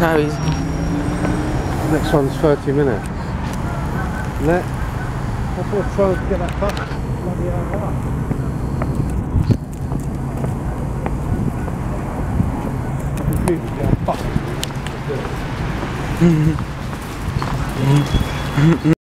No, he's... Next one's 30 minutes. Let... That's what I'm trying to get that bus bloody hell up. Computer, get a bus.